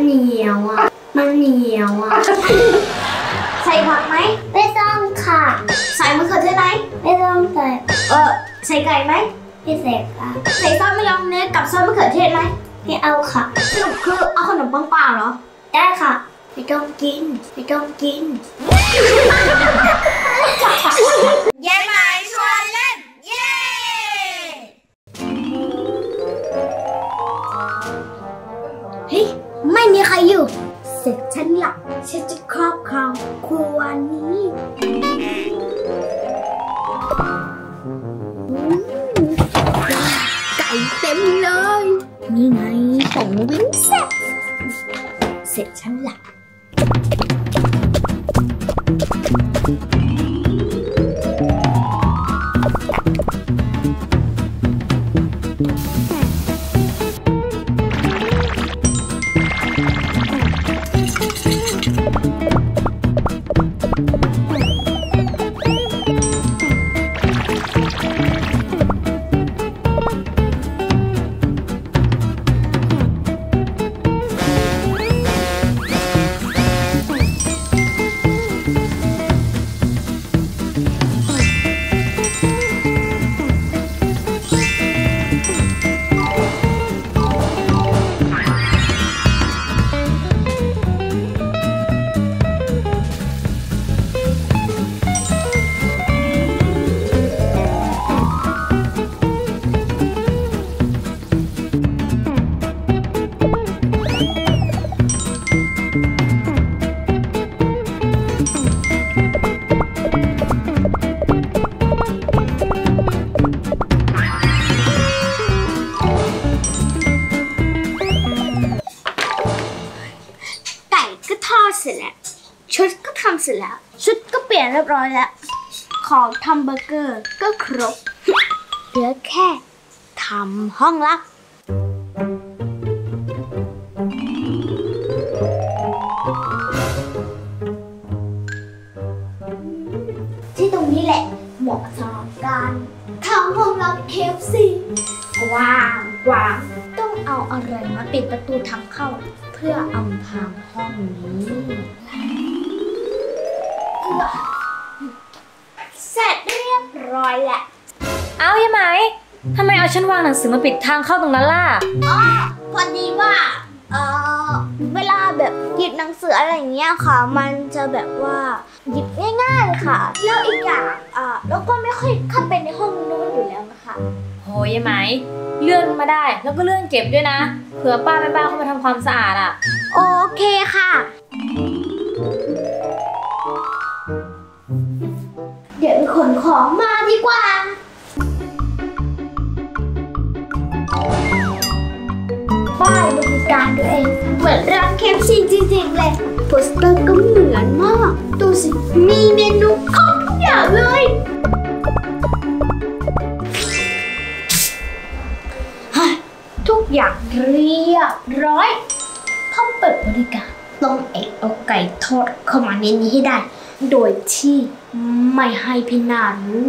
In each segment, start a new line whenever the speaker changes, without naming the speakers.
เหนียวอ่ะใส่ผักไหมไม่ต้องค่ะใส่มะเขือเทศไหมไม่ต้องใส่ใส่ไก่ไหมไม่ใส่ค่ะใส่ซอสมายองเนสกับซอสมะเขือเทศไหมไม่เอาค่ะสรุปคือเอาขนมปังเปล่าเหรอได้ค่ะไม่ต้องกินยายหมายชวนเล่นเย้เฮ้ยไม่มีใครอยู่เสร็จฉันละฉันจะครอบครองครัวนี้ไก่เต็มเลยนี่ไงของวิงแซ่บเสร็จฉันละเสร็จแล้วชุดก็ทำเสร็จแล้วชุดก็เปลี่ยนเรียบร้อยแล้วของทำเบอร์เกอร์ก็ครบเหลือแค่ทำห้องลับที่ตรงนี้แหละเหมาะสำหรับการทำห้องลับ KFC กว้างต้องเอาอะไรมาปิดประตูทางเข้าเพื่ออำพรางห้องนี้เสร็จเรียบร้อยแล้ว
เอายังไหมทำไมเอาฉันวางหนังสือมาปิดทางเข้าตรงนั้นล่ะ
พอดีว่าเวลาแบบหยิบหนังสืออะไรอย่างเงี้ยค่ะมันจะแบบว่าหยิบง่ายๆค่ะแล้วอีกอย่างแล้วก็ไม่ค่อยเข้าไปในห้องนู้นอยู่แล้วนะคะ
โหยไหมเลื่อนมาได้แล้วก็เลื่อนเก็บด้วยนะเผื่อป้าแม่บ้านเข้ามาทำความสะอาดอ่ะ
โอเคค่ะเดี๋ยวไปขนของมาดีกว่าป้ายบริการตัวเองเหมือนร้านKFCจริงๆเลยโปสเตอร์ก็เหมือนมากดูสิมีเมนูครบทุกอย่างเลยทุกอย่างเรียบร้อยเข้าเปิดบริการต้องเอาไก่ทอดเข้ามาในนี้ให้ได้โดยที่ไม่ให้พี่นารู้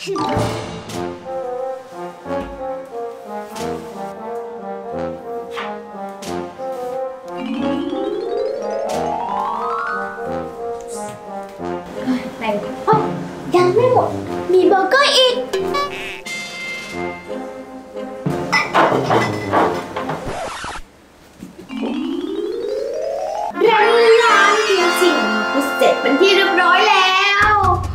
ยังไม่หมดมีเบอร์เกอร์อีกร้านเดียวสิ่งก็เสร็จเป็นที่เรียบร้อยแล้ว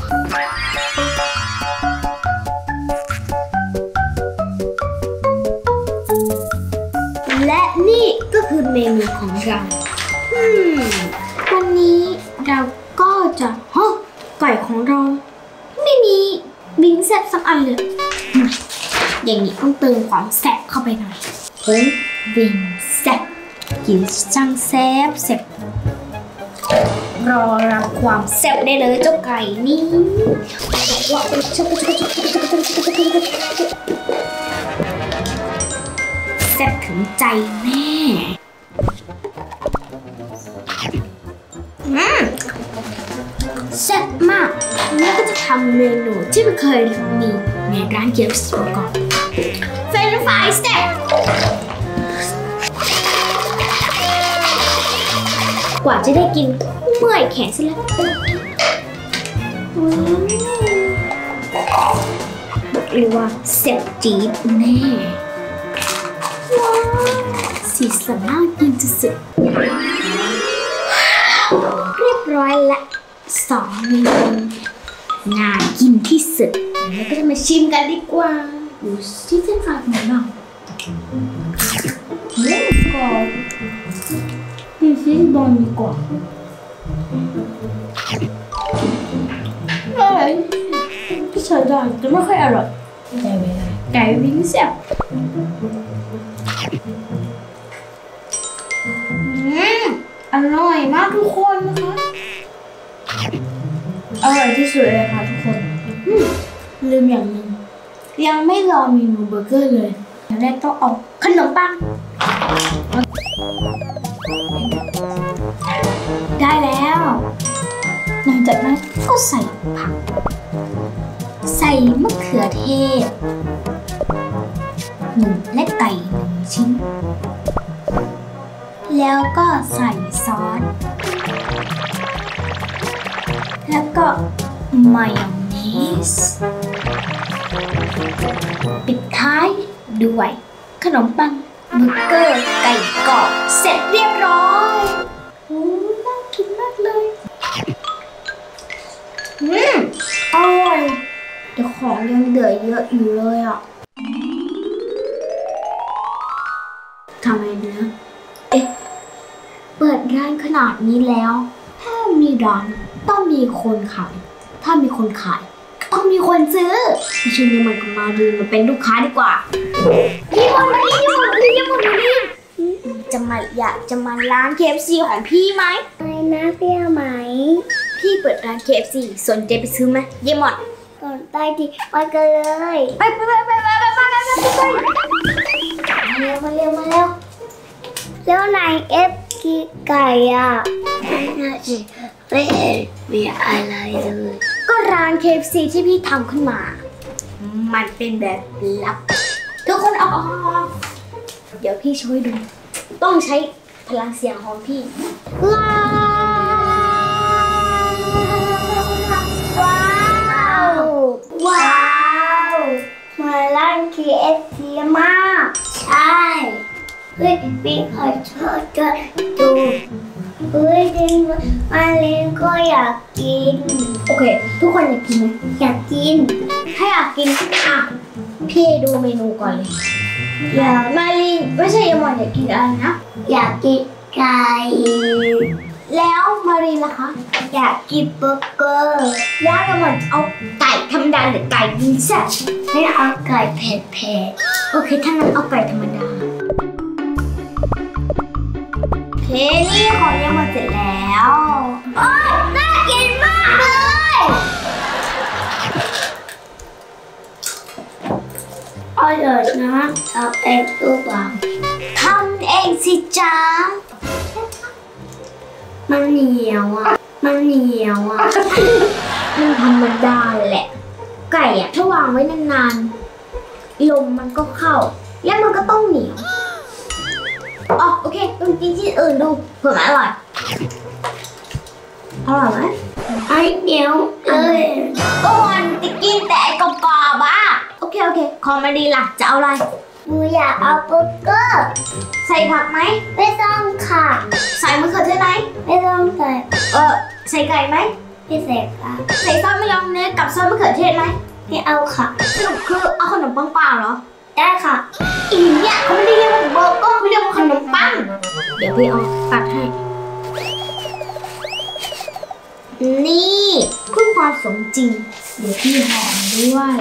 และนี่ก็คือเมนูของเราวันนี้เราก็จะไก่ของเราไม่มีวิงแซ่บสักอันเลยอย่างนี้ต้องเติมความแซ่บเข้าไปหน่อยวิงแซ่บกินช่างแซ่บรอรับความแซ่บได้เลยเจ้าไก่นี่แซ่บถึงใจแม่แซ่บมากแล้วก็จะทำเมนูที่ไม่เคยมีในร้านKFCมาก่อนเฟรนช์ฟรายสเต็กกว่าจะได้กินเมื่อยแขนซะแล้วบอกเลยว่าแซ่บจี๊ดแน่ว้าวสีสันน่ากินสุดๆเรียบร้อยละ2 เมนูน่ากินที่สุดแล้วก็จะมาชิมกันดีกว่าดูที่เส้นฝาของเรากรอบดูซิบอลดีกว่าพี่ชายได้แต่ไม่ค่อยอร่อยไก่วิ่งแซ่บอร่อยมากทุกคนนะคะอร่อยที่สุดเลยค่ะทุกคนลืมอย่างหนึ่งยังไม่รอเมนูเบอร์เกอร์เลยแรกต้องเอาขนมปังได้แล้วหลังจากนั้นก็ใส่ผักใส่มะเขือเทศหมูและไก่1 ชิ้นแล้วก็ใส่ซอสแล้วก็มายองเนสปิดท้ายด้วยขนมปังเบอร์เกอร์ไก่กรอบเสร็จเรียบร้อยโอ้น่ากินมากเลยอร่อยแต่ของยังเหลือเยอะอยู่เลยอ่ะทำไมเนื้อเปิดร้านขนาดนี้แล้วถ้ามีร้านต้องมีคนขายถ้ามีคนขายก็ต้องมีคนซื้อพี่ชวนยายหมอนกับมารีมาเป็นลูกค้าดีกว่าพี่หมอนมารีอยากจะมาร้าน KFC ของพี่ไหมอะไรนะเปรี้ยวไหมพี่เปิดร้าน KFC สนใจไปซื้อไหมยายหมอนก่อนได้ดิไปกันเลยไปเร็วแล้วไหนกีไก่อ่ะน่าจะไม่เห็นมีอะไรเลยก็ร้าน KFC ที่พี่ทำขึ้นมามันเป็นแบบลับทุกคนเอาเดี๋ยวพี่ช่วยดูต้องใช้พลังเสียงของพี่ว้าวมาร้าน KFC มากใช่พี่ขอโทษจะดูดินมาเล่นก็อยากกินโอเคทุกคนอยากกินไหมอยากกินถ้าอยากกินพี่ดูเมนูก่อนเลยมาลินไม่ใช่ยายหมอนอยากกินอะไรนะอยากกินไก่แล้วมารินล่ะคะอยากกินเบอร์เกอร์แล้วยายหมอนเอาไก่ธรรมดาหรือไก่วิงแซ่บให้เอาไก่เผ็ดโอเคถ้างั้นเอาไก่ธรรมดาโอเคนี่ของยายหมอนเสร็จแล้วโอ้ยน่ากินมากเลยอร่อยนะทำเองตัวเปล่าทำเองสิจ๊ะมันเหนียวอ่ะมันธรรมดาแหละไก่อ่ะถ้าวางไว้นานๆลมมันก็เข้าแล้วมันก็ต้องเหนียวโอเคต้องกินที่อื่นดูเผื่อมันอร่อยไหมไอ้เหนียวก็วันจะกินแต่กรอบๆอ่ะโอเคขอมาดีล่ะจะเอาอะไรหนูอยากเอาเบอร์เกอร์ใส่ผักไหมไม่ต้องค่ะใส่มะเขือเทศไหมไม่ต้องใส่ใส่ไก่ไหมไม่ใส่ค่ะใส่ซอสมายองเนสกับซอสมะเขือเทศไหมไม่เอาค่ะสรุปคือเอาขนมปังเปล่าเหรอได้ค่ะอีเนี่ยเขาไม่ได้เรียกว่าเบอร์เกอร์เขาเรียกว่าขนมปังเดี๋ยวพี่เอาตัดให้นี่เพื่อความสมจริงเดี๋ยวพี่หอมด้วย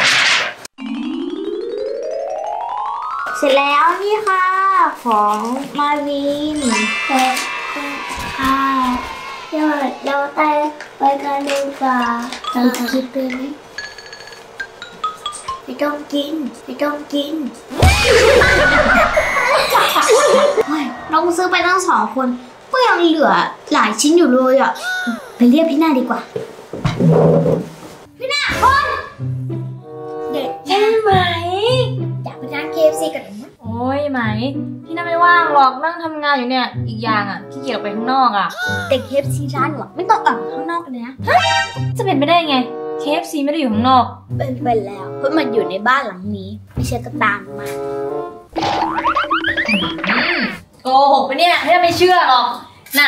เสร็จแล้วนี่ค่ะของมารีนค่ะเดี๋ยวเราไปกันดีกว่าเราคิดไปไหมไม่ต้องกินเราซื้อไปตั้ง2 คนก็ยังเหลือหลายชิ้นอยู่เลยอ่ะไปเรียกพี่หน้าดีกว่าพี่หน้าคนเด็กใช่ไหมอยากไปร้าน KFC กันไหม
โอ้ยไหมพี่น่าไม่ว่างหรอกนั่งทำงานอยู่เนี่ยอีกอย่างอ่ะขี้เกียจออกไปข้างนอกอ่ะ
แต่เคฟซีร้านหนูอะไม่ต้องออกข้างนอกเลยนะ
จะเป็นไปได้ไง KFC ไม่ได้อยู่ข้างนอก
เป็นไปแล้วเพราะมันอยู่ในบ้านหลังนี้ไม่ใช่ก็ตามมา
โกหกไปเนี่ยไม่เชื่อหรอกไหน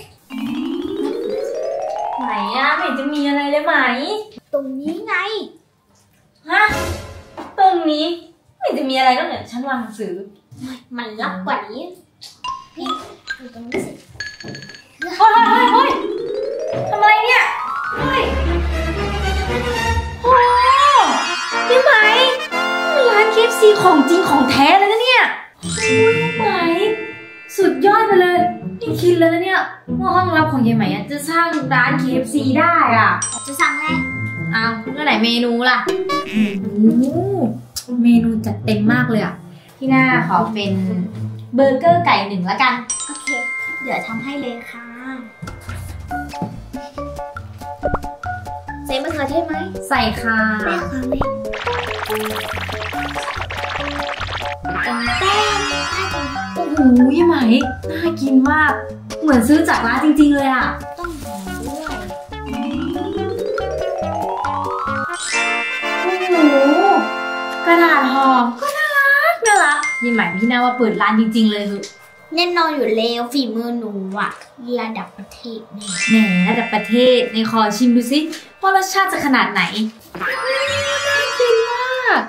อ่ะไม่เห็นจะมีอะไรเลยไหม
ตรงนี้ไง
ฮะตรงนี้ไม่เห็นจะมีอะไรก็เนี่ยฉันวางหนังสือ
มันลับกว่านี้พี่ดูตรงนี้สิ
เฮ้ยทำอะไรเนี่ยเฮ้ยโอ้พี่ไหมร้าน KFC ของจริงของแท้เลยนะเนี่ยโอ้ยไหมสุดยอดไปเลยนี่คิดแล้วนะเนี่ยว่าห้องลับของยายไหมจะสร้างร้าน KFC ได้อ่ะ
จะสั่งอะไร
อ้าวแล้วไหนเมนูล่ะเมนูจัดเต็มมากเลยอ่ะที่หน้าขอเป็นเบอร์เกอร์ไก่1ละกัน
โอเคเดี๋ยวทำให้เลยค่ะใส่มะเขือเทศไหม
ใส่ค่ะ
ไม่ค่ะไม่แป้งน่ากิน
โอ้โหยายไหมน่ากินมากเหมือนซื้อจากร้านจริงๆเลยอ่ะ
ต้องหอมด้วย
โอ้โหกระดาษห่อก็น่ารักยายไหมพี่น่าว่าเปิดร้านจริงๆเลยคือ
แน่นอนอยู่แล้วฝีมือหนูอะระดับประเทศแน่
แหมระดับประเทศในขอชิมดูสิว่ารสชาติจะขนาดไหนน่ากินมาก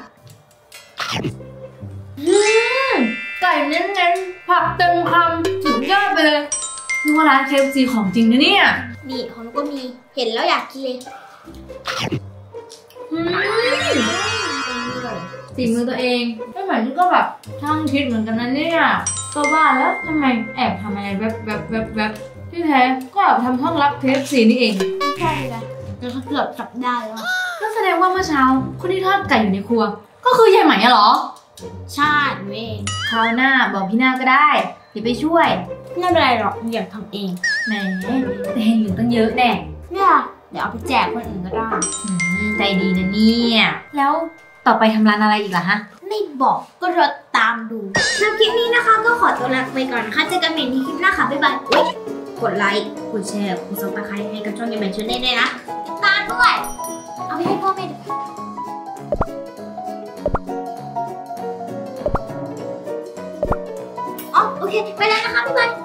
ไก่เน้นๆผักเต็มคำสุดยอดไปเลยนึกว่าร้าน KFC ของจริงนะเนี่ย
นี่ของหนูก็มีเห็นแล้วอยากกินเลย
ฝีมือตัวเองไม่เหมือนที่ก็แบบช่างคิดเหมือนกันนะเนี่ยก็ว่าแล้วทำไมแอบทำอะไรแบบที่แท้ก็แอบทำห้องลับ KFC นี่เอง
ใช่เลยแล้วก็เกือบจับได้แล้ว
ก็แสดงว่าเมื่อเช้าคนที่ทอดไก่อยู่ในครัว ก็คือยายไหมอะเหรอ
ใช่หนูเอง
คราวหน้าบอกพี่หน้าก็ได้เดี๋ยวไปช่วย
ไม่เป็นไรหรอกอยากทำเอง
แหมแต่เห็นอยู่ตั้งเยอะแน่
เนี่ยเดี๋ยวเอาไปแจกคนอื่นก็ได้
ใจดีนะเนี่ยแล้วต่อไปทำร้านอะไรอีกล่ะฮะ
ไม่บอกก็รอตามดูสำหรับคลิปนี้นะคะก็ขอตัวลาไปก่อนนะคะเจอกันใหม่ในคลิปหน้าค่ะบ๊ายบายอุ๊ยกดไลค์กดแชร์กดซับสไครต์ให้กับช่องยายแมนชาแนลด้วยนะตามด้วยเอาไปให้พ่อแม่ดูอ๋อโอเคไปแล้วนะคะบ๊ายบาย